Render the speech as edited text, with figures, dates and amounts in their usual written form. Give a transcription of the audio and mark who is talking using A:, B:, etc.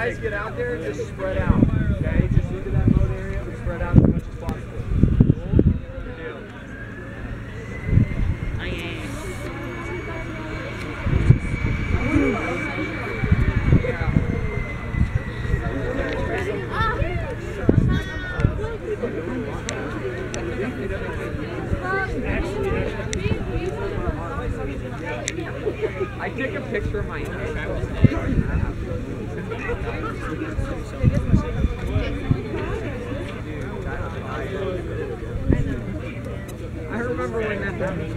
A: guys get out there, just spread out. Okay, just into that mode area, but spread out as much as possible. I took a picture of my head. I remember when that happened.